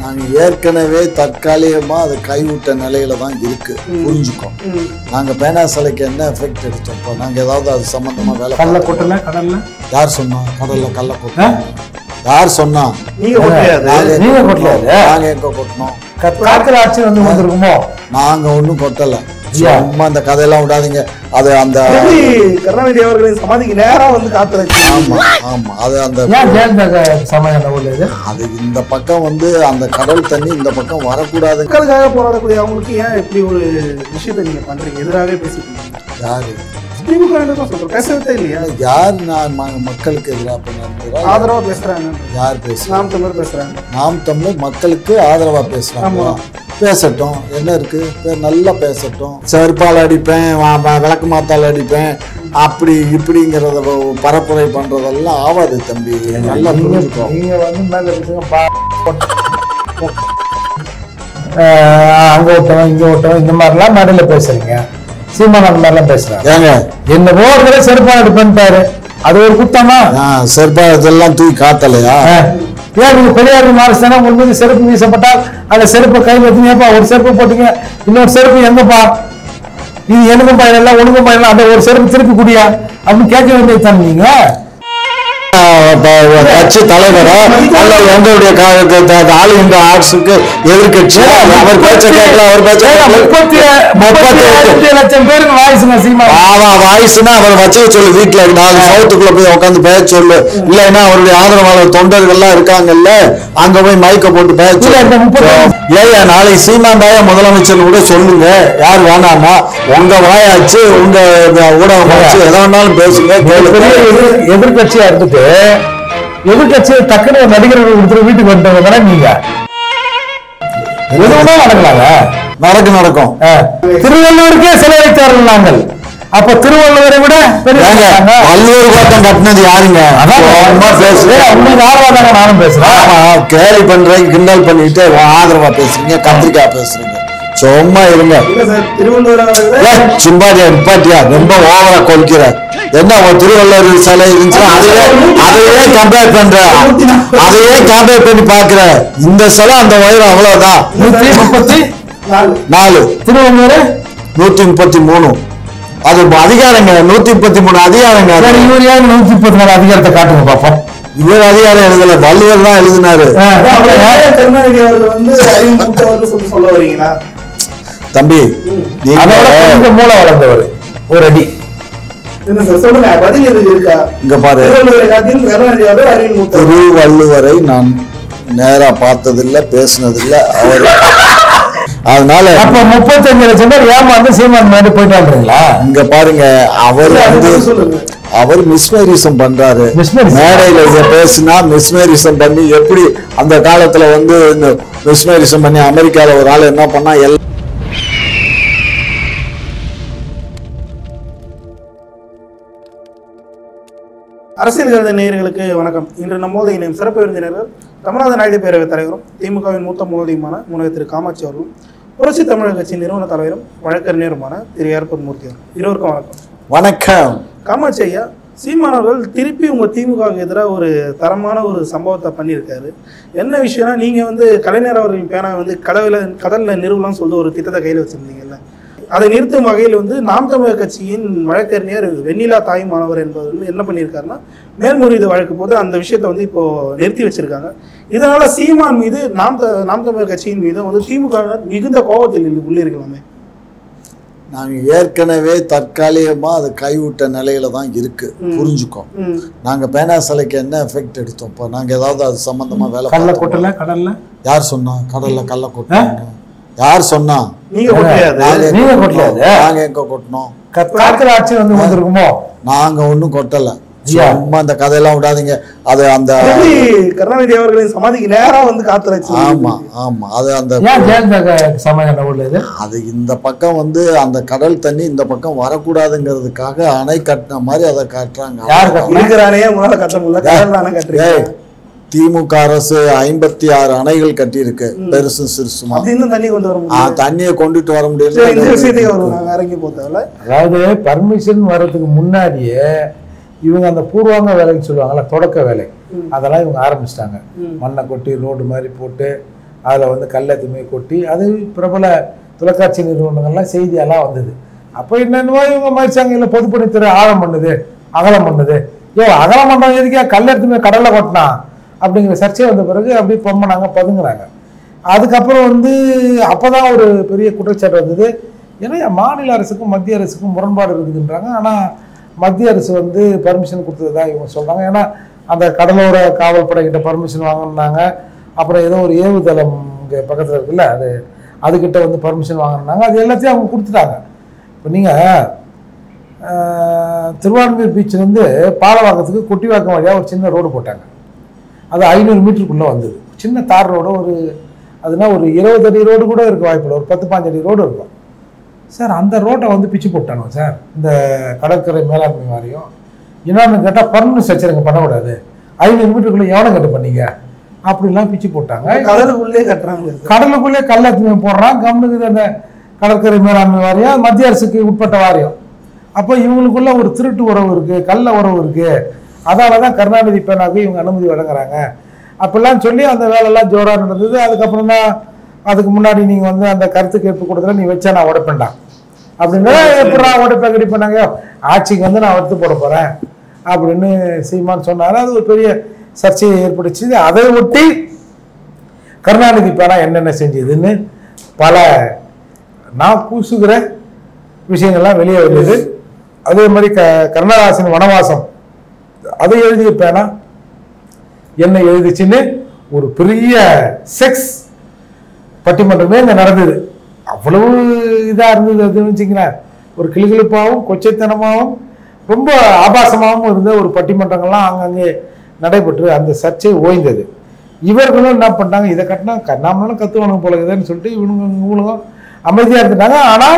நாங்கள் ஏற்கனவே தற்காலிகமாக அதை கைவிட்ட நிலையில தான் இருக்கு. புரிஞ்சுக்கோம். நாங்கள் பேனா சிலைக்கு என்ன எஃபெக்ட் எடுத்தோம்? இப்போ நாங்கள் ஏதாவது அது சம்மந்தமாக வேலை கல்ல கொட்டல கடல்ல யார் சொன்னா? கடல்ல கல்ல கொட்டோம் யார் சொன்னா? நீங்க கொட்டலையாது. நீங்க கொட்டலையாது. நாங்கள் எங்கே கொட்டினோம்? காக்கிற ஆட்சி வந்து வந்திருக்குமோ? நாங்கள் ஒன்றும் கொட்டலை. சும்மா அந்த கதையெல்லாம் விடாதீங்க. அது அந்த கருணாநிதி அவர்களின் சமாதிக்கு நேரா வந்து காத்துறச்சு. ஆமா ஆமா அது அந்த அது இந்த பக்கம் வந்து அந்த கடல் தண்ணி இந்த பக்கம் வரக்கூடாது. மக்களுக்காக போராடக்கூடிய அவங்களுக்கு ஏன் எப்படி ஒரு விஷயத்தை நீங்க பண்றீங்க? எதிராகவே பேசிட்டு யாரு பேசவே இல்லையா? யார் நான் மக்களுக்கு எதிராக ஆதரவா பேசுறாங்க? யார் பேசுறாங்க? நாம் தமிழர் பேசுறாங்க. நாம் தமிழர் மக்களுக்கு ஆதரவா பேசுறாங்க. பேசட்டும், என்ன இருக்கு? நல்லா பேசட்டும். செருப்பால் அடிப்பேன், விளக்கு மாத்தால் அடிப்பேன், அப்படி இப்படிங்கிறத பரப்புரை பண்றதெல்லாம் ஆவாது தம்பி. நல்லா புரிஞ்சுக்கோ. நீங்க வந்து மேல அங்க ஓட்டவன் இங்க ஓட்டவன் இந்த மாதிரிலாம் மேடையில பேசுறீங்க. சீமான் அந்த மாதிரிலாம் பேசுறாங்க. ஏங்க என்ன ஓடுறத செருப்பால் அடிப்பேன்ட்டாரு, அது ஒரு குத்தமா? செருப்பா இதெல்லாம் தூக்கி காத்தலையா? ஏன் நீங்க பெரியார் மாறிச்சானா உங்க மீது செருப்பு வீசப்பட்டால் அந்த செருப்பை கையில் வச்சுங்கப்பா, ஒரு செருப்பு போட்டீங்க, இன்னொரு செருப்பு எங்கப்பா? இது எனக்கும் பயனெல்லாம் உனக்கும் பயனெல்லாம், அந்த ஒரு செருப்பு திருப்பி குடியா அப்படின்னு கேட்க வேண்டியது தானே நீங்க? கட்சி தலைவரா அல்ல எங்களுடைய ஆளுகின்ற ஆட்சிக்கு எதிர்கட்சி அவர் பேச்ச கேட்கல. அவர் பேச்ச 38 லட்சம் பேருக்கு வாய்ஸ்ங்க சீமா. வாய்ஸ்னா அவர் வச்சுக்க சொல்லு. வீட்டுல 4 சவுத்துக்குள்ள போய் உட்காந்து பேச சொல்லு. இல்லைன்னா அவருடைய ஆதரவாளர் தொண்டர்கள்லாம் இருக்காங்கல்ல, அங்க போய் மைக்க போட்டு பேச சொல்லு. ஏயா நாளைக்கு சீமாந்தாய முதலமைச்சர் கூட சொல்லுங்க. யார் வேணாமா? உங்க வாயாச்சு, உங்க ஊடகம் ஆச்சு, எதை வேணாலும் பேசுங்க. எதிர்கட்சியா இருந்துட்டு எதிர்கட்சியை டக்குனு நடிகர்கள் கொடுத்துட்டு வீட்டுக்கு வந்தவங்க தானே நீங்க. எதுவுமே நடக்கலாங்க. நடக்கும். திருவள்ளுவருக்கே சிலை வைத்தார்கள் நாங்கள். அப்ப திருவள்ளுவரை விட வள்ளுவர் கோட்டம் கட்டினது யாருங்க? பேசுறேன், உங்களுக்கு ஆதரவா தாங்க நானும் பேசுறேன். கேலி பண்றீங்க, கிண்டல் பண்ணிட்டு ஆதரவா பேசுறீங்க, கத்திரிக்காய் பேசுறீங்க. சும்மா இருங்க. சிம்பாட்டியா நிப்பாட்டியா ரொம்ப ஓவரா கொல்கிற. என்ன ஒரு திருவள்ளுவர் சிலை இருந்துச்சுன்னா அதையே கம்பேர் பண்ற, அதையே கம்பேர் பண்ணி பாக்குற. இந்த சிலை அந்த உயரம் அவ்வளவுதான். 134. திருவள்ளுவர் 133. அது அதிகாரங்க. 133 அதிகாரங்க. இவர் 134 அதிகாரத்தை காட்டுங்க பாப்போம். இவர் அதிகாரம் எழுதல, வள்ளுவர் தான் எழுதினாரு. கருணாநிதி அவர்கள் வந்து சொல்ல வரீங்களா தம்பி? மூளை வளர்ந்தவர் ஒரு அடி. இங்க பாரு, திருவள்ளுவரை நான் நேரா பார்த்ததில்லை, பேசினதில்லை. அவர் அதனால அப்ப 35 லட்சம் பேர் ஏமாந்து சீமான் மாதிரி போயிட்டாங்களா? இங்க பாருங்க, அவர் மிஸ்மேரிசம் பண்றாரு. மேடையில பேசினா மிஸ்மேரிசம் பண்ணி, எப்படி அந்த காலத்துல வந்து இந்த மிஸ்மேரிசம் பண்ணி அமெரிக்கால ஒரு ஆள் என்ன பண்ணா, அரசியல் கருத நேயர்களுக்கு வணக்கம். இன்று நம்மோது இணையும் சிறப்பு விருந்தினர்கள் தமிழ்நாடு நாயுடு பேரவைத் தலைவரும் திமுகவின் மூத்த முன்னோடியுமான முனைவர் திரு காமாட்சி அவர்களும், புரட்சி தமிழக கட்சியின் நிறுவன தலைவரும் வழக்கறிஞருமான திரு ஏர்பூர் மூர்த்தி அவர்கள். இருவருக்கும் வணக்கம். வணக்கம். காமாட்சி ஐயா, சீமானவர்கள் திருப்பி உங்க திமுகவுக்கு எதிராக ஒரு தரமான ஒரு சம்பவத்தை பண்ணியிருக்காரு. என்ன விஷயம்னா, நீங்க வந்து கலைஞர் அவர்களின் பேனா வந்து கடல்ல நிறுவலாம்னு சொல்லிட்டு ஒரு திட்டத்தை கையில் வச்சிருந்தீங்கல்ல, அதை நிறுத்தும் வகையில் வந்து நாம் தமிழர் கட்சியின் வழக்கறிஞர் வெண்ணிலா தாய்மானவர் என்பவர் என்ன பண்ணியிருக்காருன்னா, மேல்முறையீடு வழக்கு போது அந்த விஷயத்தை வந்து இப்போ நிறுத்தி வச்சிருக்காங்க. இதனால சீமான் மீது நாம் தமிழர் கட்சியின் மீது வந்து திமுக மிகுந்த கோபத்தில் உள்ளிருக்கலாமே. நாங்கள் ஏற்கனவே தற்காலிகமாக அதை கைவிட்ட நிலையில தான் இருக்கு. புரிஞ்சுக்கோம். நாங்கள் பேனா சிலைக்கு என்ன எஃபெக்ட் எடுத்தோம்? இப்போ நாங்கள் ஏதாவது அது சம்பந்தமா வேலை கல்ல கொட்டல கடல்ல? யார் சொன்னா கடல்ல கல்ல கொட்டாங்க? யார் சொன்னா? நீங்க கொட்டலையாது. நாங்க எங்க கொட்டினோம்? காக்கிற ஆட்சி வந்து வந்திருக்குமோ? நாங்க ஒன்றும் கொட்டலை. சும்மா அந்த கதையெல்லாம் விடாதீங்க. அது அந்த கருணாநிதி அவர்களின் சமாதிக்கு நேரா வந்து காத்துறச்சு. ஆமா ஆமா அது அந்த அது இந்த பக்கம் வந்து அந்த கடல் தண்ணி இந்த பக்கம் வரக்கூடாதுங்கிறதுக்காக அணை கட்டின மாதிரி அதை காட்டுறாங்க. திமுக அரசு 56 அணைகள் கட்டி இருக்கு, பெருசு சிறுசுமா. தண்ணியை கொண்டுட்டு வர முடியல. அதாவது பர்மிஷன் வர்றதுக்கு முன்னாடியே இவங்க அந்த பூர்வாங்க வேலைன்னு சொல்லுவாங்கல்ல, தொடக்க வேலை, அதெல்லாம் இவங்க ஆரம்பிச்சிட்டாங்க. மண்ணை கொட்டி ரோடு மாதிரி போட்டு அதில் வந்து கல்லத்துமே கொட்டி அது பிரபல தொலைக்காட்சி நிறுவனங்கள்லாம் செய்தியெல்லாம் வந்தது. அப்போ என்னென்னவோ இவங்க மதிச்சாங்க, இல்லை பொதுப்பணித்துறை ஆழம் பண்ணுது அகலம் பண்ணுது, அகலம் பண்ணுறது எதுக்கே கல்லத்துமே கடலில் கொட்டினா அப்படிங்கிற சர்ச்சை வந்த பிறகு அப்படி பொம்மனாங்க பதுங்குறாங்க. அதுக்கப்புறம் வந்து அப்போ தான் ஒரு பெரிய குற்றச்சாட்டு வந்தது, ஏன்னா மாநில அரசுக்கும் மத்திய அரசுக்கும் முரண்பாடு இருக்குதுன்றாங்க. ஆனால் மத்திய அரசு வந்து பர்மிஷன் கொடுத்தது தான் இவங்க சொல்கிறாங்க. ஏன்னா அந்த கடலோர காவல்படைக்கிட்ட பர்மிஷன் வாங்கினாங்க. அப்புறம் ஏதோ ஒரு ஏவுதளம் இங்கே பக்கத்தில் இருக்குல்ல, அதுக்கிட்ட வந்து பர்மிஷன் வாங்கினாங்க. அது எல்லாத்தையும் அவங்க கொடுத்துட்டாங்க. இப்போ நீங்கள் திருவான்மியூர் பீச்சிலேருந்து பாலவாக்கத்துக்கு கொட்டிவாக்கம் வழியாக ஒரு சின்ன ரோடு போட்டாங்க. அது 500 மீட்டருக்குள்ளே வந்தது. சின்ன தார் ரோடு, அதுனா ஒரு 20 அடி ரோடு கூட இருக்க வாய்ப்பில்லை, ஒரு 10-15 அடி ரோடு இருக்கும் சார். அந்த ரோட்டை வந்து பிச்சு போட்டானோ சார் இந்த கடற்கரை மேலாண்மை வாரியம். என்னன்னு கேட்டால் பர்மனன்ட் ஸ்ட்ரக்சர் இங்கே பண்ணக்கூடாது, 500 மீட்டருக்குள்ளே எவனை கட்டு பண்ணீங்க அப்படிலாம் பிச்சு போட்டாங்க. கடலுக்குள்ளே கட்டுறாங்க, கடலுக்குள்ளே கல்லத்துமே போடுறான். கம்முனுக்கு அந்த கடற்கரை மேலாண்மை வாரியம் மத்திய அரசுக்கு உட்பட்ட வாரியம். அப்போ இவங்களுக்குள்ள ஒரு திருட்டு உறவு இருக்குது, கள்ள உறவு இருக்குது. அதனால தான் கருணாநிதி பேனாவுக்கு இவங்க அனுமதி வழங்குறாங்க அப்படிலாம் சொல்லி அந்த வேலையெல்லாம் ஜோராக நடந்தது. அதுக்கப்புறம் தான் அதுக்கு முன்னாடி நீங்கள் வந்து அந்த கருத்து கேட்பு கொடுத்துல நீ வச்சா நான் உடைப்பேன்டா அப்படின்னா எப்படா உடைப்பேன் கிடைப்பாங்க, ஆட்சிக்கு வந்து நான் எடுத்து போட போகிறேன் அப்படின்னு சீமான் சொன்னார். அது ஒரு பெரிய சர்ச்சையை ஏற்படுச்சு. அதை ஒட்டி கருணாநிதி பேனா என்னென்ன செஞ்சதுன்னு பல நான் பூசுகிற விஷயங்கள்லாம் வெளியே வந்தது. அதே மாதிரி கருணாதாசன் வனவாசம் அதை எழுதிய பேனா என்ன எழுதிச்சுன்னு ஒரு பெரிய செக்ஸ் பட்டிமன்றமே இங்கே நடந்தது. அவ்வளவு இதாக இருந்தது. அதுன்னு வச்சுங்களேன், ஒரு கிளுகிழுப்பாகவும் கொச்சைத்தனமாகவும் ரொம்ப ஆபாசமாகவும் இருந்த ஒரு பட்டிமன்றங்கள்லாம் அங்கங்கே நடைபெற்று அந்த சர்ச்சை ஓய்ந்தது. இவர்களும் என்ன பண்ணாங்க, இதை கட்டினா நம்மளும் கற்றுவானுங்க போல இருக்குதுன்னு சொல்லிட்டு இவங்களும் அமைதியாக இருந்துட்டாங்க. ஆனால்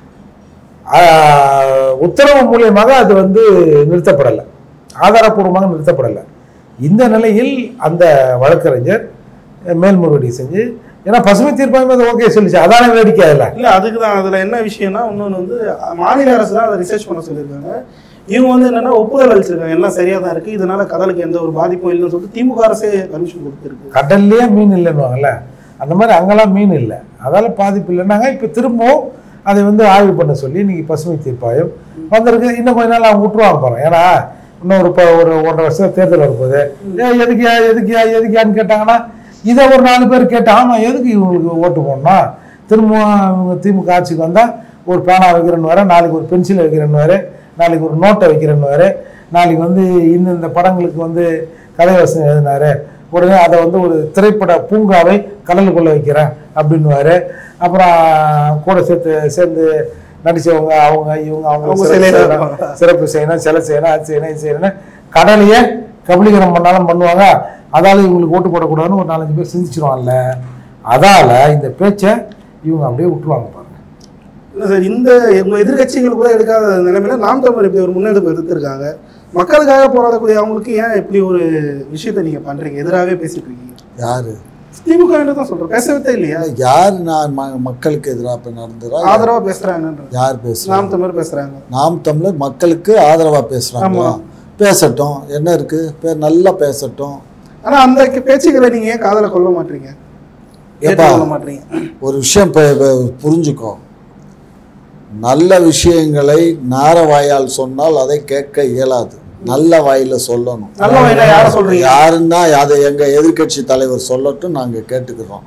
உத்தரவு மூலியமாக அது வந்து நிறுத்தப்படலை, ஆதாரப்பூர்வமாக நிறுத்தப்படலை. இந்த நிலையில் அந்த வழக்கறிஞர் மேல்முறையீடு செஞ்சு, ஏன்னா பசுமை தீர்ப்பாயம் அதை ஓகே சொல்லிச்சு, அதான வேடிக்கை இல்லை. இல்லை அதுக்கு தான் அதில் என்ன விஷயம்னா, இன்னொன்று வந்து மாநில அரசு தான் அதை ரிசர்ச் பண்ண சொல்லியிருக்காங்க. இவங்க வந்து என்னன்னா ஒப்புதல் அளிச்சிருக்காங்க, எல்லாம் சரியாக தான் இருக்குது, இதனால கடலுக்கு எந்த ஒரு பாதிப்பும் இல்லைன்னு சொல்லிட்டு திமுக அரசே பர்மிஷன் கொடுத்துருக்கு. கடல்லையே மீன் இல்லைன்னுவாங்கல்ல, அந்த மாதிரி அங்கெல்லாம் மீன் இல்லை, அதால் பாதிப்பு இல்லைன்னாங்க. இப்போ திரும்பவும் அதை வந்து ஆய்வு பண்ண சொல்லி இன்னைக்கு பசுமை தீர்ப்பாயம் வந்திருக்கு. இன்னும் கொஞ்ச நாள் அவங்க விட்டுருவாங்க போகிறோம். ஏன்னா இன்னும் ஒரு 1.5 வருஷம் தேர்தல் வரும்போது எதுக்கியான்னு கேட்டாங்கன்னா இதை ஒரு 4 பேர் கேட்டால் ஆமாம் எதுக்கு இவங்களுக்கு ஓட்டு போடணும், திரும்பவும் இவங்க திமுக ஆட்சிக்கு வந்தால் ஒரு பேனா வைக்கிறேன்னு வேறு, நாளைக்கு ஒரு பென்சில் வைக்கிறேன்னு வேறு, நாளைக்கு ஒரு நோட்டை வைக்கிறேன்னு வேறு, நாளைக்கு வந்து இந்த படங்களுக்கு வந்து கதை வசனம் எழுதினாரு, உடனே அதை வந்து ஒரு திரைப்பட பூங்காவை கடலுக்குள்ளே வைக்கிறேன் அப்படின்னுவாரு. அப்புறம் கூட சேர்ந்து நடித்தவங்க அவங்க சிறப்பு செய்யணும், சிலை செய்யணும், அது செய்யணும், இது செய்யணும், கடலையே கபலீகரம் பண்ணாலும் பண்ணுவாங்க. அதால் இவங்களுக்கு ஓட்டு போடக்கூடாதுன்னு ஒரு 4-5 பேர் சிந்திச்சிருவாங்கல்ல, அதால் இந்த பேச்சை இவங்க அப்படியே விட்டுருவாங்க பாருங்க. இல்லை சார், இந்த எதிர்கட்சிகள் கூட எடுக்காத நிலைமையில நாம் தமிழர் இப்படி ஒரு முன்னெடுப்பு எடுத்திருக்காங்க. மக்களுக்காக போராடக்கூடிய அவங்களுக்கு ஏன் இப்படி ஒரு விஷயத்தை நீங்கள் பண்ணுறீங்க, எதிராகவே பேசிட்டு இருக்கீங்க? யாரு? திமுக தான் சொல்கிறேன், பேசவே இல்லையா? யார் நான் மக்களுக்கு எதிராக நடந்துறா ஆதரவாக பேசுகிறாங்க? யார் பேசுகிறாங்க? நாம் தமிழர் பேசுகிறாங்க. நாம் தமிழர் மக்களுக்கு ஆதரவாக பேசுகிறாங்க, பேசட்டும், என்ன இருக்குது, நல்லா பேசட்டும். ஆனால் அந்த பேச்சுக்களை நீங்கள் ஏன் காதலை கொள்ள மாட்டீங்க, ஏற்றுக்கொள்ள மாட்டீங்க? ஒரு விஷயம் புரிஞ்சுக்கோ, நல்ல விஷயங்களை நார வாயால் சொன்னால் அதை கேட்க இயலாது, நல்ல வாயில சொல்லணும். நல்ல வாயில யார சொல்றீங்க? யாருன்னா அதை எங்க எதிர்கட்சி தலைவர் சொல்லட்டும், நாங்க கேட்டுக்கிறோம்.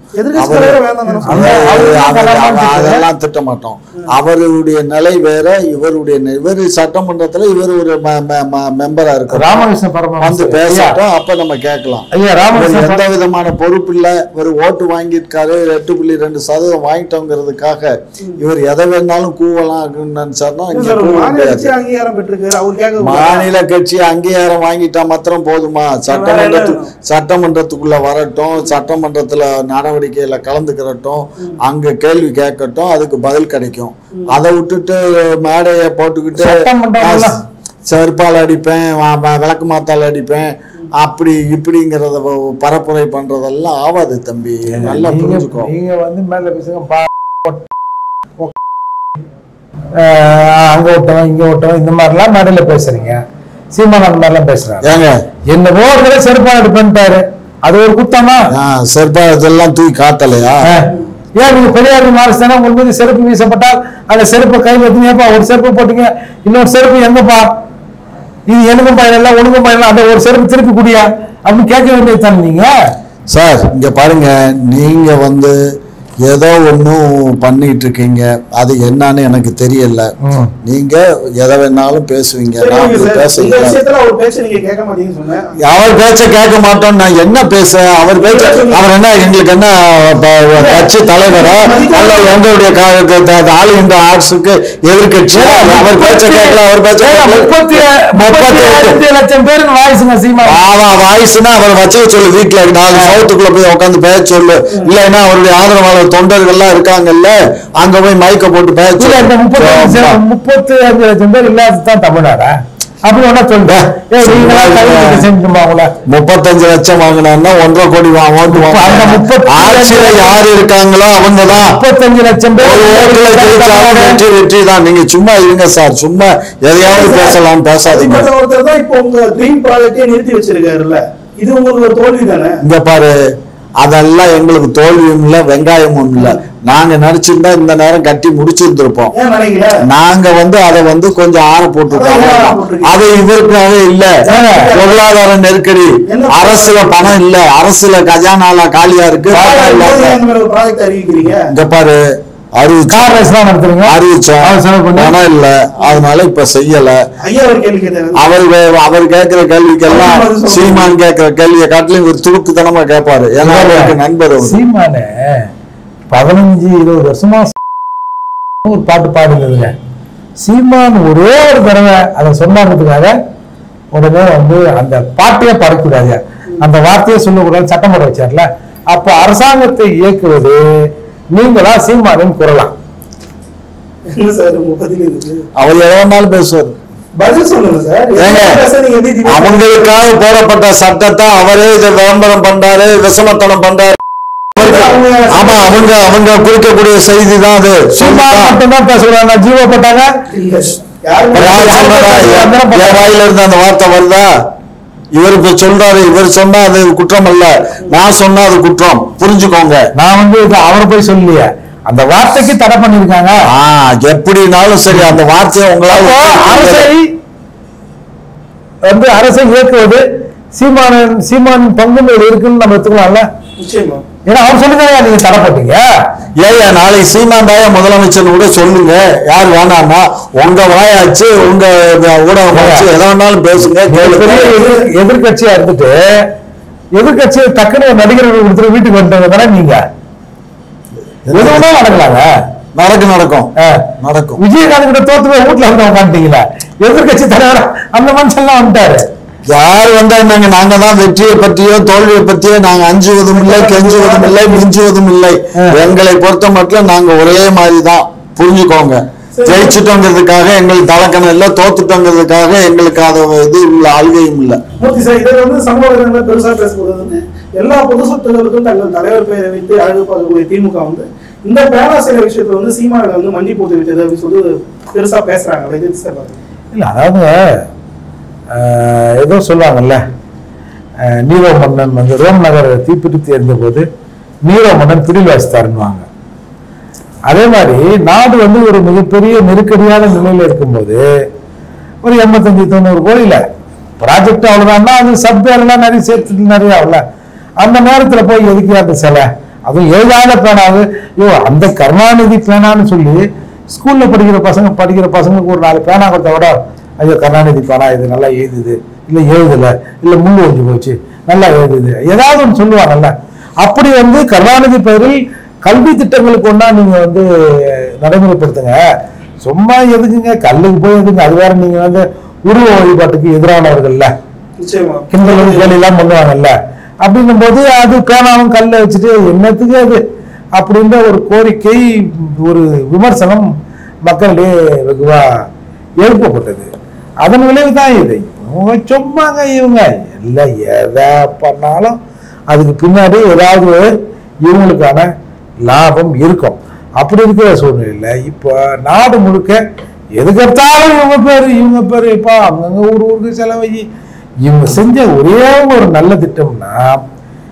அதெல்லாம் திட்ட மாட்டோம். அவருடைய நிலை வேற, இவர் சட்டமன்றத்துல இவர் ஒரு மெம்பரா இருக்கு, வந்து பேசட்டும், அப்ப நம்ம கேட்கலாம். எந்த விதமான பொறுப்பு இல்ல, இவர் ஓட்டு வாங்கியிருக்காரு, 8.2% வாங்கிட்டோங்கிறதுக்காக இவர் எதை வேணாலும் கூவலாம் நினைச்சாருன்னா மாநில கட்சி அங்கீகாரம் வாங்கிட்டா மாத்திரம் போதுமா? சட்டமன்றத்துக்குள்ள வரட்டும், சட்டமன்றத்துல நடவடிக்கையில கலந்துக்கிறட்டும், அங்க கேள்வி கேட்கட்டும், அதுக்கு பதில் கிடைக்கும். அதை விட்டுட்டு மேடையை போட்டுக்கிட்டு செருப்பால் அடிப்பேன், விளக்கு மாத்தால் அடிப்பேன், அப்படி இப்படிங்கிறத பரப்புரை பண்றதெல்லாம் ஆவாது தம்பி, நல்லா புரிஞ்சுக்கோ. நீங்க வந்து மேல பேசுங்க, அங்க ஓட்டவன் இங்க ஓட்டவன் இந்த மாதிரிலாம் மேடையில பேசுறீங்க. சீமான் அந்த மாதிரிலாம் பேசுறாங்க. என்னவோ செருப்பால் அடிப்பேன்ட்டாரு, அது ஒரு குத்தமா? செருப்பா இதெல்லாம் தூக்கி காட்டலையா? ஏன் நீங்க பெரியார் மாறிச்சுனா உங்க மீது செருப்பு வீசப்பட்டால் அந்த செருப்பை கையில் எடுத்துனேப்பா ஒரு செருப்பு போட்டீங்க, இன்னொரு செருப்பு எங்கப்பா, இது எனக்கும் பயனில்லை உனக்கும் பயனில்லை, அந்த ஒரு செருப்பு திருப்பி குடியா அப்படின்னு கேட்க வேண்டியது தானே நீங்க? சார் இங்க பாருங்க, நீங்க ஏதோ ஒன்றும் பண்ணிட்டு இருக்கீங்க, அது என்னன்னு எனக்கு தெரியல. நீங்க எதை வேணாலும் பேசுவீங்க, நான் அவர் பேச்ச கேட்க மாட்டோம். நான் என்ன பேச அவர் பேச்ச, அவர் என்ன எங்களுக்கு என்ன கட்சி தலைவரா அல்ல எங்களுடைய ஆல் இந்தியா ஆர்ட்ஸுக்கு எதிர்கட்சி? அவர் பேச்ச கேட்கல, அவர் பேச்ச 38 லட்சம் பேர் வாய்ஸ்ங்க சீமா. வாய்ஸ்னா அவர் வச்சுக்க சொல்லு, வீட்டுல 4 சவுத்துக்குள்ள போய் உட்காந்து பேச சொல்லு. இல்லைன்னா அவருடைய ஆதரவாளர் தொண்டர்கள்லாம் இருக்காங்கல்ல, அங்க போய் மைக்க போட்டு பேச. 35 லட்சம் பேர் இல்லாததான் தமிழ்நாடா? அப்படி ஒன்னா சொல்றேன். 35 லட்சம் வாங்கினா 1.5 கோடி ஓட்டு. ஆட்சியில யாரு இருக்காங்களோ அவங்கதான் 35 லட்சம் பேர் வெற்றி தான். நீங்க சும்மா இருங்க சார், சும்மா எதையாவது பேசலாம், பேசாதீங்க. ஒருத்தர் தான் இப்போ உங்க ட்ரீம் ப்ராஜெக்டே நிறுத்தி வச்சிருக்காருல்ல, இது உங்களுக்கு ஒரு தோல்வி தானே? இங்க பாரு, அதெல்லாம் எங்களுக்கு தோல்வியும் இல்ல, வெங்காயமும் இல்ல. நாங்க நடிச்சிருந்தா இந்த நேரம் கட்டி முடிச்சிருந்திருப்போம். நாங்க அதை கொஞ்சம் ஆற போட்டுருக்கோம். அது இவருக்காக இல்ல, பொருளாதார நெருக்கடி, அரசுல பணம் இல்ல, அரசுல கஜானால காலியா இருக்கு. இங்க பாரு, பணம் இல்ல, அதனால இப்ப செய்யல. அவர் கேட்கிற கேள்விக்கெல்லாம் சீமான் கேட்கிற கேள்வியை காட்டிலும் ஒரு துடுக்குத்தனமா கேட்பாரு. ஏன்னா அவருக்கு நண்பர். சீமான 15-20 வருஷமா ஒரு பாட்டு பாடுங்க. சீமான் ஒரே ஒரு தடவை அதை சொன்னாங்கிறதுக்காக உடனே அந்த பாட்டையே பாடக்கூடாது, அந்த வார்த்தையை சொல்லக்கூடாது சட்டமன்ற வச்சார்ல. அப்ப அரசாங்கத்தை இயக்குவது நீங்களா சீமானின் குரலாம்? அவர் எவ்வளவு பேசுவார், பதில் சொல்லுங்க சார். அவங்களுக்காக போடப்பட்ட சட்டத்தை அவரே இதை விளம்பரம் பண்றாரு, விஷமத்தனம் பண்றாரு. ஆமா, அவங்க கொடுக்கக்கூடிய செய்தி தான் அது. மட்டும்தான் பேசுறாங்க, ஜீவோ போட்டாங்க. வாயில இருந்து அந்த வார்த்தை வருதா? இவர் இப்ப சொல்றாரு, இவர் சொன்னா அது குற்றம் அல்ல, நான் சொன்னா அது குற்றம், புரிஞ்சுக்கோங்க. நான் அவரை போய் சொல்லலையே, அந்த வார்த்தைக்கு தடை பண்ணிருக்காங்க. எப்படினாலும் சரி, அந்த வார்த்தையை உங்களால அரசை இயக்குவது சீமான் பங்கு இருக்குன்னு நம்ம எடுத்துக்கலாம்ல. நிச்சயமா. ஏன்னா அவர் சொல்லுங்க, நீங்க தடை போட்டீங்க. ஏயா நாளைக்கு சீமான் தாயா முதலமைச்சர் கூட சொல்லுங்க, யார் வேணாமா, உங்க வாயாச்சு, உங்க ஊடகம் ஆச்சு, எதை வேணாலும் பேசுங்க. எதிர்கட்சியா இருந்துட்டு எதிர்கட்சியை டக்குனு நடிகர்கள் கொடுத்துட்டு வீட்டுக்கு வந்துட்டாங்க தானே நீங்க. எதுவுமே நடக்கலாங்க. நடக்கும். விஜயகாந்த் கிட்ட தோத்து போய் வீட்டுல வந்து உட்காந்துட்டீங்களா? எதிர்கட்சி தலைவர் அந்த மனுஷன் எல்லாம் வந்துட்டாரு. யார் வந்தா என்னங்க, நாங்க தான் வெற்றியை பற்றியோ தோல்வியை பற்றியோ நாங்க அஞ்சுவதும் இல்லை, கெஞ்சுவதும் இல்லை, மிஞ்சுவதும் இல்லை. எங்களை பொறுத்த மட்டும் நாங்க ஒரே மாதிரிதான், புரிஞ்சுக்கோங்க. ஜெயிச்சுட்டோங்கிறதுக்காக எங்களுக்கு தலைக்கணம் இல்ல, தோத்துட்டோங்கிறதுக்காக எங்களுக்கு அது இது இல்ல, ஆளுகையும் இல்ல. மூர்த்தி சார், இதை சமூக பெருசா பேசக்கூடாதுன்னு எல்லா பொது சொத்துகளுக்கும் தங்கள் தலைவர் பெயரை வைத்து அழகு பார்க்கக்கூடிய திமுக இந்த பேராசிரியர் விஷயத்துல சீமானை மண்டி போட்டு விட்டது அப்படின்னு சொல்லி பெருசா பேசுறாங்க. இல்ல, அதாவது ஏதோ சொல்லுவாங்கல்ல, நீரோ மன்னன் ரோம் நகர தீப்பிடித்து இருந்த போது நீரோ மன்னன் திரில் வாசித்தாருன்னுவாங்க. அதே மாதிரி நாடு ஒரு மிகப்பெரிய நெருக்கடியான நிலையில இருக்கும்போது ஒரு 85-90 கோடியில ப்ராஜெக்ட் அவ்வளவுதான், அது சப்வேர்லாம் நிறைய சேர்த்து நிறைய ஆகல. அந்த நேரத்துல போய் எதுக்கு அந்த சிலை, அதுவும் எழுதாத பேனாவது, அந்த கருணாநிதி பேனான்னு சொல்லி ஸ்கூல்ல படிக்கிற பசங்களுக்கு ஒரு 4 பேனா கொடுத்த விட, ஐயோ கருணாநிதி பேனா இது நல்லா எழுதுது, இல்ல எழுதல, இல்ல முள்ளு ஒழிஞ்சு போச்சு, நல்லா எழுதுது, ஏதாவது ஒன்று சொல்லுவாங்கல்ல. அப்படி கருணாநிதி பெயரில் கல்வி திட்டங்களுக்கு ஒன்னா நீங்க நடைமுறைப்படுத்துங்க. சும்மா எதுக்குங்க கல்லுக்கு போய் எதுங்க, அது வேற. நீங்க உருவ வழிபாட்டுக்கு எதிரானவர்கள்ல, கிண்டல் கேள்வி எல்லாம் பண்ணுவாங்கல்ல. அப்படின்னும் போது அது பேனாவும் கல்ல வச்சுட்டு என்னத்துக்கு அது அப்படின்ற ஒரு கோரிக்கை, ஒரு விமர்சனம் மக்களிடையே வெகுவா எழுப்பப்பட்டது. அதன் விளைவு தான் இது. சும்மாங்க இவங்க இல்லை, எதை பண்ணாலும் அதுக்கு பின்னாடி ஏதாவது இவங்களுக்கான லாபம் இருக்கும். அப்படி இருக்கிற சூழ்நிலையில இப்போ நாடு முழுக்க எதுக்கெடுத்தாலும் இவங்க பேரு இப்போ அங்கங்க ஊருக்கு செலவை. இவங்க செஞ்ச ஒரே ஒரு நல்ல திட்டம்னா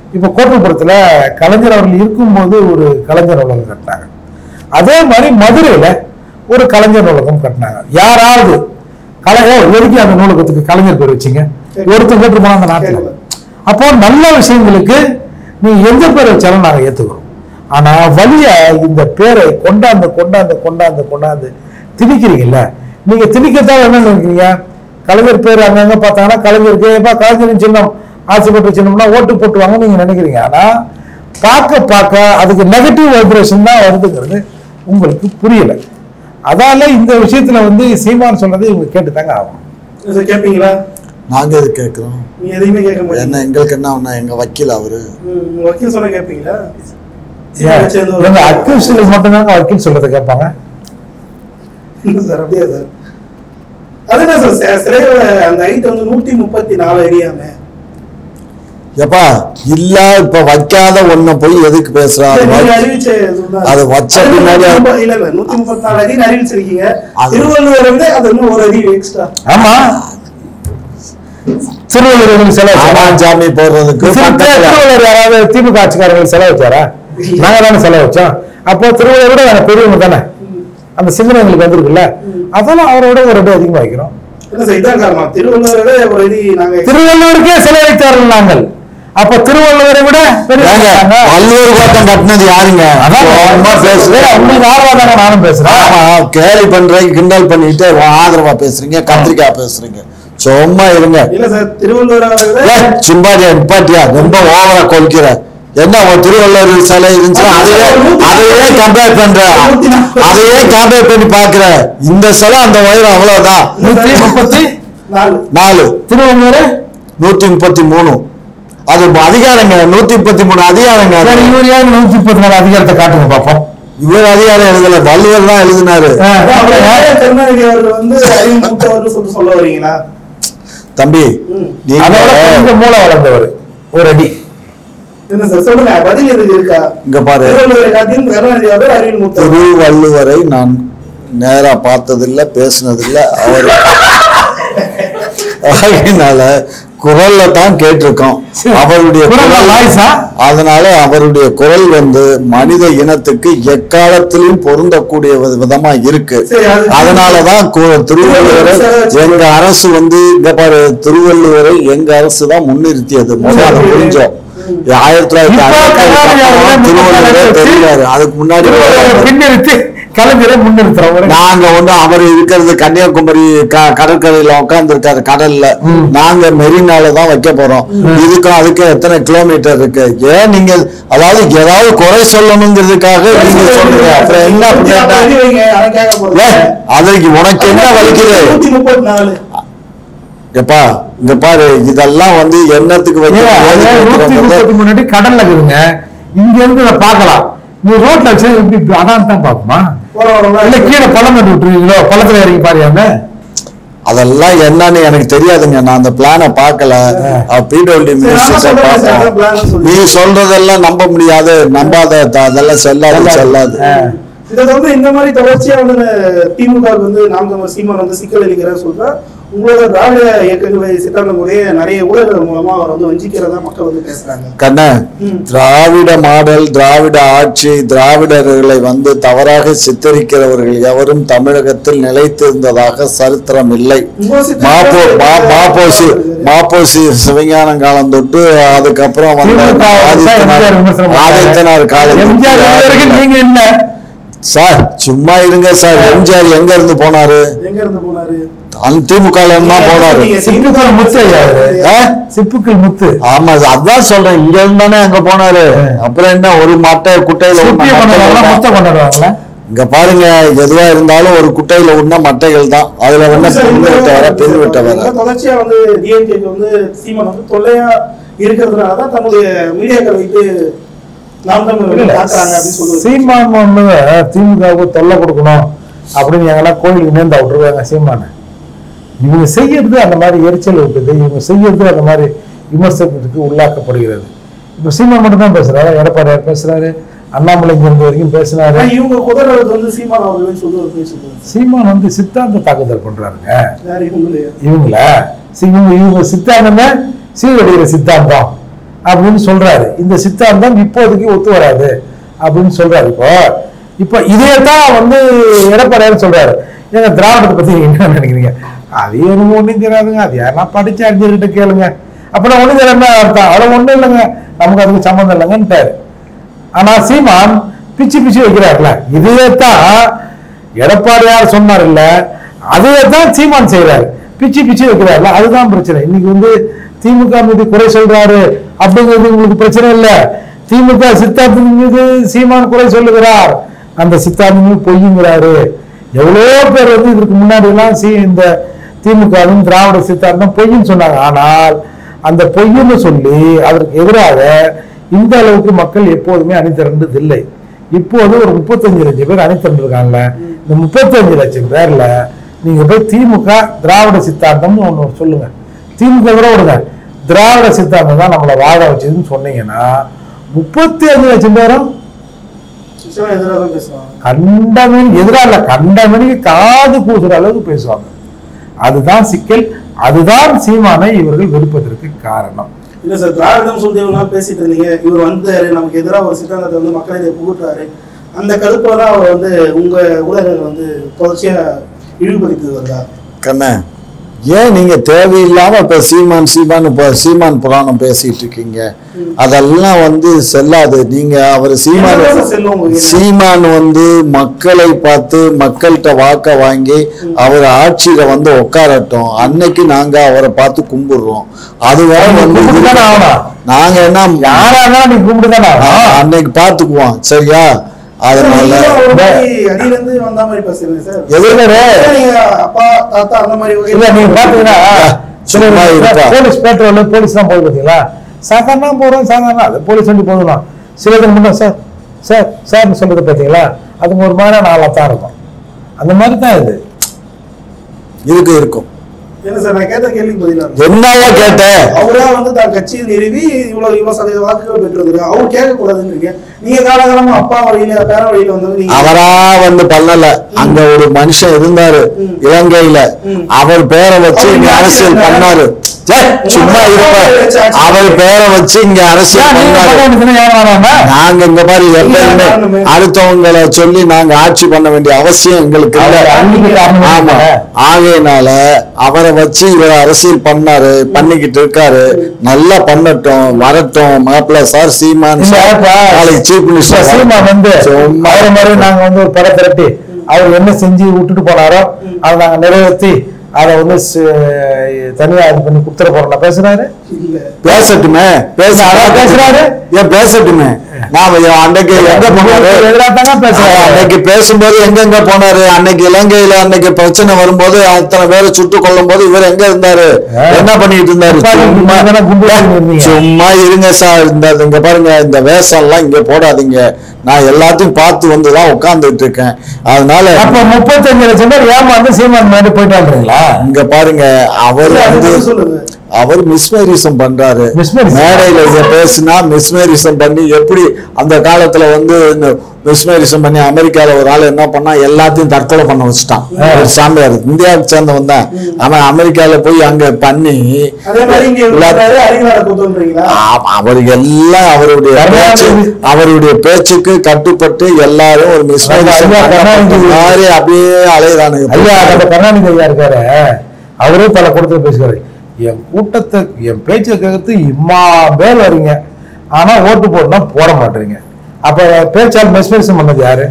இப்ப கோட்டப்புறத்துல கலைஞர் அவர்கள் இருக்கும்போது ஒரு கலைஞர் உலகம் கட்டினாங்க. அதே மாதிரி மதுரையில ஒரு கலைஞர் நூலகம் கட்டினாங்க. யாராவது கலைஞர் எதுக்கு அந்த நூலகத்துக்கு கலைஞர் பேர் வச்சீங்க? ஒருத்தர் கேட்டுருப்பாங்க அந்த நாட்டில். அப்போ நல்ல விஷயங்களுக்கு நீ எந்த பேர் வச்சாலும் நாங்க ஏத்துக்கிறோம். ஆனா வழிய இந்த பேரை கொண்டாந்து கொண்டாந்து கொண்டாந்து கொண்டாந்து திணிக்கிறீங்கல்ல. நீங்க திணிக்கத்தான் என்ன நினைக்கிறீங்க? கலைஞர் பேர் அங்கங்க பார்த்தாங்கன்னா கலைஞருக்கு கலைஞரின் சின்னம் ஆசைப்பட்ட சின்னம்னா ஓட்டு போட்டுவாங்க நீங்க நினைக்கிறீங்க. ஆனா பார்க்க பார்க்க அதுக்கு நெகட்டிவ் வைப்ரேஷன் தான் வருதுங்கிறது உங்களுக்கு புரியல. அதால இந்த விஷயத்துல வந்து சீமான் சொன்னதை இவங்க கேட்டுதாங்க ஆகும். கேட்பீங்களா? நாங்க எது கேட்கிறோம்? நீ எதையுமே கேட்க மாட்டீங்க. என்ன எங்களுக்கு என்ன ஒண்ணா? எங்க வக்கீல் அவரு. வக்கீல் சொன்ன கேட்பீங்களா? எங்க அக்யூஸ்டுகள் மட்டும்தாங்க வக்கீல் சொல்றதை கேட்பாங்க. சார் அப்படியா சார்? அதுதான் சார் சிறையோட அந்த ஹைட் வந்து 134 அடியாமே. எப்பா இல்ல இப்ப வைக்காத ஒண்ண போய் எதுக்கு பேசுறாரு? அது வச்ச பின்னாடி இல்ல 134 அடி அறிவிச்சிருக்கீங்க. திருவள்ளுவர் வந்து அது இன்னும் ஒரு அடி எக்ஸ்ட்ரா. ஆமா, திருவள்ளுவர் செலவு ஜாமி போடுறதுக்கு திருவள்ளுவர் யாராவது திமுக ஆட்சிக்காரர்கள் செலவு வச்சாரா? நாங்க தானே செலவு வச்சோம். அப்போ திருவள்ளுவரோட நாங்க பெரியவங்க தானே, அந்த சிந்தனை எங்களுக்கு வந்திருக்குல்ல. அதெல்லாம் அவரோட ஒரு அடி அதிகமா வைக்கிறோம். திருவள்ளுவருக்கே செலவழித்தார்கள் நாங்கள். அப்ப திருவள்ளுவரை விட வள்ளுவர் கோட்டம் கட்டினது யாருங்க? பேசுறேன், உங்களுக்கு ஆதரவா தாங்க நானும் பேசுறேன். கேலி பண்றீங்க, கிண்டல் பண்ணிட்டு ஆதரவா பேசுறீங்க, கத்திரிக்காய் பேசுறீங்க. சும்மா இருங்க. சும்பாடியா நிப்பாட்டியா ரொம்ப ஓவரா கொள்கிற. என்ன ஒரு திருவள்ளுவர் சிலை இருந்துச்சுன்னா அதையே கம்பேர் பண்ற, அதையே கம்பேர் பண்ணி பாக்குற. இந்த சிலை அந்த உயரம் அவ்வளவுதான். 134. திருவள்ளுவர் 133. அது அதிகாரங்க 133 அதிகாரங்க. இவர் யாரு 134 அதிகாரத்தை காட்டுங்க பாப்போம். இவர் அதிகாரம் எழுதல, வள்ளுவர் தான் எழுதினாரு. தம்பி நீங்க மூளை வளர்ந்தவர் ஒரு அடி. இங்க பாரு, திருவள்ளுவரை நான் நேரா பார்த்ததில்லை, பேசினதில்லை. அவர் அதனால குரல்ல தான் கேட்டிருக்கோம் அவருடைய குரல். அதனால அவருடைய குரல் வந்து மனித இனத்துக்கு எக்காலத்திலும் பொருந்தக்கூடிய விதமா இருக்கு. அதனாலதான் திருவள்ளுவரை எங்க அரசு வந்து இங்க பாரு, திருவள்ளுவரை எங்க அரசு தான் முன்னிறுத்தியது. முதல்ல புரிஞ்சோம். 1960 திருவள்ளுவரே தெரியாது. அதுக்கு முன்னாடி பின்னிறுத்தி கலைஞரை முன்னிறுத்துறோம். நாங்க ஒண்ணு அவர் இருக்கிறது கன்னியாகுமரி கடற்கரையில உட்கார்ந்து இருக்காரு கடல்ல. நாங்க மெரினால தான் வைக்க போறோம். இதுக்கும் அதுக்கு எத்தனை கிலோமீட்டர் இருக்கு? ஏன் நீங்க அதாவது ஏதாவது குறை சொல்லணுங்கிறதுக்காக நீங்க சொல்றீங்க. அப்புறம் என்ன அதுக்கு உனக்கு என்ன வலிக்குது? எப்பா இங்க பாரு, இதெல்லாம் வந்து என்னத்துக்கு முன்னாடி கடல்ல இருக்குதுங்க. இங்க இருந்து பாக்கலாம். நீ ரோட்ல வச்சு இப்படி அதான் தான் பாக்குமா? இல்ல கீழே பழம் கட்டி விட்டுருவீங்களோ? பழத்துல இறங்கி பாருங்க. அதெல்லாம் என்னன்னு எனக்கு தெரியாதுங்க. நான் அந்த பிளான பாக்கல. நீ சொல்றதெல்லாம் நம்ப முடியாது, நம்பாத, அதெல்லாம் செல்லாது. இதை வந்து இந்த மாதிரி தொடர்ச்சியா வந்து திமுக வந்து நாம் சீமான் வந்து சிக்கல் அளிக்கிறேன்னு சொல்றா. உங்களோட திராவிட இயக்கங்களை சித்தாந்தங்களுடைய நிறைய ஊழல்கள் மூலமா அவர் வந்து வஞ்சிக்கிறதா மக்கள் வந்து பேசுறாங்க. கண்ண திராவிட மாடல், திராவிட ஆட்சி, திராவிடர்களை வந்து தவறாக சித்தரிக்கிறவர்கள் எவரும் தமிழகத்தில் நிலைத்திருந்ததாக சரித்திரம் இல்லை. மாப்போசி சிவஞானம் காலம் தொட்டு அதுக்கப்புறம் வந்த ஆதித்தனார் காலம். சார் சும்மா இருங்க சார். எம்ஜிஆர் எங்க இருந்து போனாரு? திமுக போனாரு. சிப்புக்கள் முத்து. ஆமா அதான் சொல்றேன், இங்க இருந்தானே அங்க போனாரு. அப்புறம் என்ன ஒரு மட்டை குட்டையில இங்க பாருங்க, எதுவா இருந்தாலும் ஒரு குட்டையில உண்ண மட்டைகள் தான். அதுல வந்து பெண் விட்ட வர தொடர்ச்சியா வந்து டிஎம்கேக்கு வந்து சீமான் வந்து தொல்லையா இருக்கிறதுனாலதான் தன்னுடைய மீடியாக்கள் வைத்து சீமான் திமுகவுக்கு தொல்லை கொடுக்கணும் அப்படின்னு எங்கன்னா கோயிலுக்கு நேர்ந்தா விட்டுருவாங்க. சீமான இவங்க செய்யறது அந்த மாதிரி எரிச்சல் விட்டுது. இவங்க செய்யறது அந்த மாதிரி விமர்சனத்துக்கு உள்ளாக்கப்படுகிறது. இப்ப சீமான் மட்டும் தான் பேசுறாரு, எடப்பாடியார் பேசுறாரு, அண்ணாமலை இங்க இருந்த வரைக்கும் பேசினாரு. சீமான் வந்து சித்தாந்த தாக்குதல் பண்றாருங்க. இவங்கள இவங்க சித்தாந்தமே சீரடிகிற சித்தாந்தம் அப்படின்னு சொல்றாரு. இந்த சித்தாந்தம் இப்போதைக்கு ஒத்து வராது அப்படின்னு சொல்றாரு. இப்போ இதே தான் வந்து எடப்பாடியார் சொல்றாரு. ஏங்க திராவிடத்தை பத்தி என்ன நினைக்கிறீங்க? அது எனக்கு ஒண்ணும் தெரியாதுங்க, அது யாரா படிச்சு அறிஞர்கிட்ட கேளுங்க. அப்பெல்லாம் ஒண்ணு தெரியாம அர்த்தம், அவ்வளவு ஒண்ணும் இல்லைங்க, நமக்கு அதுக்கு சம்மந்தம் இல்லைங்கன்ட்டாரு. ஆனா சீமான் பிச்சு பிச்சு வைக்கிறாருல, இதே தான் எடப்பாடியார் சொன்னார் இல்ல, அதே தான் சீமான் செய்யறாரு, பிச்சு பிச்சு வைக்கிறாருல. அதுதான் பிரச்சனை. இன்னைக்கு வந்து திமுக மீது குறை சொல்றாரு அப்படிங்கிறது உங்களுக்கு பிரச்சனை இல்லை. திமுக சித்தாந்தத்தின் மீது சீமான் குறை சொல்லுகிறார், அந்த சித்தாந்தமும் பொய்யுங்கிறாரு. எவ்வளோ பேர் வந்து இதுக்கு முன்னாடி எல்லாம் இந்த திமுகவின் திராவிட சித்தாந்தம் பொய்ன்னு சொன்னாங்க. ஆனால் அந்த பொய்ன்னு சொல்லி அதற்கு எதிராக இந்த அளவுக்கு மக்கள் எப்போதுமே அணிதிரண்டது இல்லை. இப்போது ஒரு 35 லட்சம் பேர் அணிதிரண்டிருக்காங்கல்ல, இந்த 35 லட்சம் பேர்ல நீங்க போய் திமுக திராவிட சித்தாந்தம்னு ஒண்ணு சொல்லுங்க, திமுக கூட விடுங்க, திராவிட சித்தாந்தம் தான் நம்மளை வாழ வச்சதுன்னு சொன்னீங்கன்னா 35 லட்சம் பேரும் கண்டமணி எதிராக கண்டமணிக்கு காது கூசுற அளவுக்கு பேசுவாங்க. அதுதான் சிக்கல், அதுதான் சீமானை இவர்கள் வெறுப்பதற்கு காரணம். இல்ல சார், திராவிடம் சொல்லி பேசிட்டு இருந்தீங்க, இவர் வந்தாரு நமக்கு எதிராக ஒரு சித்தாந்தத்தை வந்து மக்களை புகுட்டாரு, அந்த கருப்பை தான் அவர் வந்து உங்க ஊடகங்கள் வந்து தொடர்ச்சியா இழிவுபடுத்தி வருதா? கண்ணே, ஏன் நீங்க தேவையில்லாம இப்ப சீமான் புராணம் பேசிட்டு இருக்கீங்க? அதெல்லாம் வந்து செல்லாது. நீங்க அவர் சீமான் வந்து மக்களை பார்த்து மக்கள்கிட்ட வாக்க வாங்கி அவர் ஆட்சியில வந்து உட்காரட்டும், அன்னைக்கு நாங்க அவரை பார்த்து கும்பிடுறோம். அதுவரை வந்து நாங்க என்ன யாரா நீ கும்பிட்டுதானா அன்னைக்கு பார்த்துக்குவோம், சரியா? அதனால போலீஸ் பேட்ரோல் போலீஸ் தான் போகுது பாத்தீங்களா? சாதாரண போறோம், சாதாரண அது போலீஸ் வண்டி போகலாம். சிலதுக்கு முன்னா சார் சார் சார்னு சொல்றது பாத்தீங்களா, அதுக்கு ஒரு மாதிரி நாளா தான் இருக்கும். அந்த மாதிரி தான் இது இருக்கும். என்னவா கேட்டேன், அவரா வந்து தான் கட்சியை நிறுவி இவ்வளவு சதவீத வாக்குகள் பெற்றிருக்காரு, அவர் கேட்க கூடாதுன்னு நீங்க காலகாலமா அப்பா வழியில பேர வழியில வந்து அவரா வந்து பண்ணல. அங்க ஒரு மனுஷன் இருந்தாரு இலங்கையில, அவர் பேரை வச்சு இங்க அரசியல் பண்ணாரு. சும்மா இருப்ப அவர் பேரை வச்சு இங்க அரசியல் பண்ணாரு. நாங்க இந்த மாதிரி எப்பயுமே அடுத்தவங்களை சொல்லி நாங்க ஆட்சி பண்ண வேண்டிய அவசியம் எங்களுக்கு இல்லை. ஆமா, ஆகையினால அவரை வச்சு இவர் அரசியல் பண்ணாரு, பண்ணிக்கிட்டு இருக்காரு. நல்லா பண்ணட்டும், வரட்டும். மாப்பிள்ள சார் சீமான் நாளைக்கு சீஃப் மினிஸ்டர் சீமான் வந்து அவரை மாதிரி நாங்க வந்து ஒரு படம் திரட்டி அவர் என்ன செஞ்சு விட்டுட்டு போனாரோ அதை நாங்க நிறைவேற்றி அதை வந்து தனியா இது பண்ணி கொடுத்துட போறோம் பேசுறாரு. பேசட்டுமே, பேசுறாரு, ஏன் பேசட்டுமே. நான் அன்னைக்கு எங்க போனாரு, அன்னைக்கு பேசும்போது எங்கெங்க போனாரு? அன்னைக்கு இலங்கையில அன்னைக்கு பிரச்சனை வரும்போது அத்தனை பேரை சுட்டு கொள்ளும் போது இவர் எங்க இருந்தாரு, என்ன பண்ணிட்டு இருந்தாரு? சும்மா இருங்க சார், இங்க பாருங்க, இந்த வேஷம் எல்லாம் இங்க போடாதீங்க. நான் எல்லாத்தையும் பார்த்து வந்துதான் உட்கார்ந்துட்டு இருக்கேன். அதனால 35 லட்சம் பேர் ஏமாந்து சீமான் மாதிரி போயிட்டாங்களா? இங்க பாருங்க, அவர் வந்து அவர் மிஸ்மேரிசம் பண்றாரு. மேடையில பேசினா மிஸ்மேரிசம் பண்ணி, எப்படி அந்த காலத்துல வந்து மிஸ்மேரிசம் பண்ணி அமெரிக்கால ஒரு ஆள் என்ன பண்ணா எல்லாத்தையும் தற்கொலை பண்ண வச்சுட்டான். ஒரு சாமியார் இந்தியாவுக்கு சேர்ந்தவன் தான், அவன் அமெரிக்கால போய் அங்க பண்ணி அவர் எல்லாம் அவருடைய பேச்சுக்கு கட்டுப்பட்டு எல்லாரும் ஒரு மிஸ்மேரிசம் அப்படியே அலையிறானுங்க. ஐயா கருணாநிதி ஐயா இருக்காரு, அவரே பல கூட்டத்தில் பேசுறாரு, என் கூட்டத்தை என் பேச்சை கேட்கறது இம்மா பேர் வரீங்க, ஆனா ஓட்டு போடனா போட மாட்டீங்க. அப்ப பேச்சால் மிஸ்மேரிசம் பண்ணது யாரு?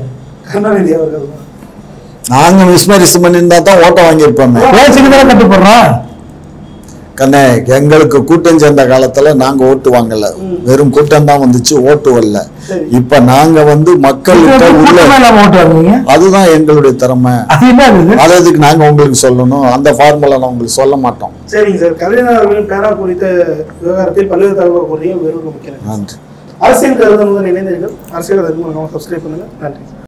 நாங்க மிஸ்மேரிசம் பண்ணிருந்தா தான் ஓட்ட வாங்கியிருப்போம். பேச்சுக்கு தானே கட்டுப்படுறோம். கண்ணே, எங்களுக்கு கூட்டம் சேர்ந்த காலத்துல நாங்க ஓட்டு வாங்கல, வெறும் கூட்டம் தான் வந்துச்சு, ஓட்டு வரல. இப்ப நாங்க வந்து மக்களுக்கு அதுதான் எங்களுடைய திறமை. அதுக்கு நாங்க உங்களுக்கு சொல்லணும், அந்த ஃபார்முலா நான் உங்களுக்கு சொல்ல மாட்டோம். சரிங்க சார், கலைஞர் அவர்களின் பேரா குறித்த விவகாரத்தில் பல்வேறு தகவல் கூறிய நன்றி. அரசியல் கருத்து இணைந்தீர்கள். அரசியல் சப்ஸ்கிரைப் பண்ணுங்க. நன்றி.